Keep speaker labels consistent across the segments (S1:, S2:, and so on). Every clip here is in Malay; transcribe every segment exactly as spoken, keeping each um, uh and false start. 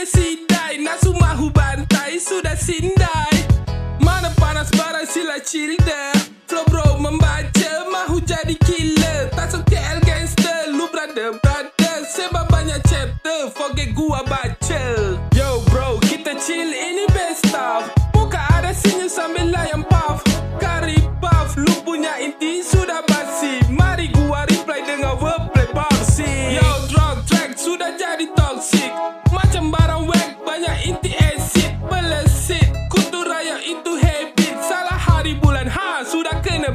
S1: kena sidai, nafsu mahu bantai sudah sindai. Mana panas barang sila childa, flow bro membaca mahu jadi killer. Tasuk K L gangster, lu brother brother, sebab banyak chapter, forget gua baca. Yo bro, kita chill ini best stuff. Muka ada senyum sambil layan puff, kari puff, lu punya inti sudah basi. Mari gua reply dengan wordplay boxing. Yo drug track sudah jadi toxic, macam barang wack banyak inti acid. Pelesit, kutu raya itu habit, salah hari bulan ha sudah kena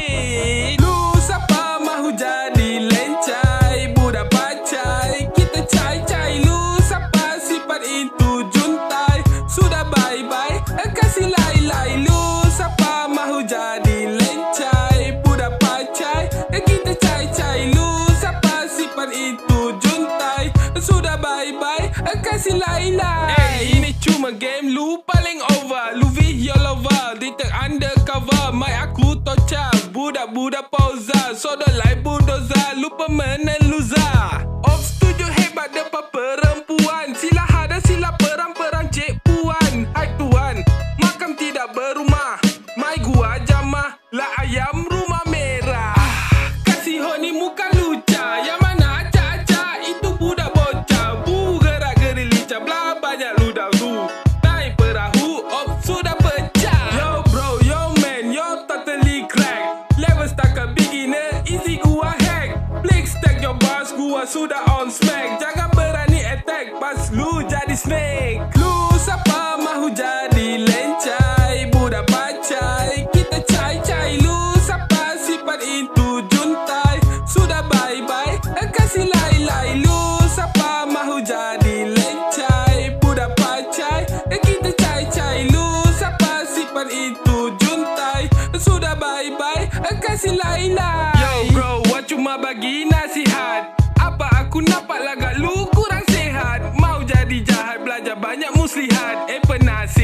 S1: beat. Lu siapa mahu jadi lencai, budak bacai, kita cai-cai. Lu siapa sifat itu juntai, sudah bye-bye, kasih lai-lai. Lu siapa mahu jadi lencai, budak bacai, kita cai-cai. Lu siapa sifat itu juntai, sudah bye-bye, kasih lai-lai. Hey, ini cuma game, lu paling over. Lu V your lover, detect undercover. Mai aku tocak, budak-budak pauza, sodok like bulldozer, lu permanent loser. Ops tujuh hebat depan perempuan, sila hada sila perang-perang cik puan. Hai tuan, makam tidak berumah, mai gua jamah lah ayam rumah merah. Kasih honi muka luca, yang mana acak-acak itu budak bocah. Bu gerak-geri lincah, belah banyak ludah lu. Naik perahu, ops sudah pecah. Yo bro, yo man, yo totally crack. Level setakat beginner, easy gua hack. Blink stack your bars, gua sudah on smack. Jangan berani attack, pas lu jadi snake. Lu siapa mahu jadi lencai, budak bacai, kita cai-cai. Lu siapa sifat itu juntai, sudah bye-bye, kasih lai-lai. Lu siapa mahu jadi lencai, budak bacai, kita cai-cai. Lu siapa sifat itu juntai, sudah bye-bye, kasih lai-lai. Yo bro, what cuma bagi nasihat, apa aku nampak lagak lu kurang sehat. Mau jadi jahat, belajar banyak muslihat, eh penasihat.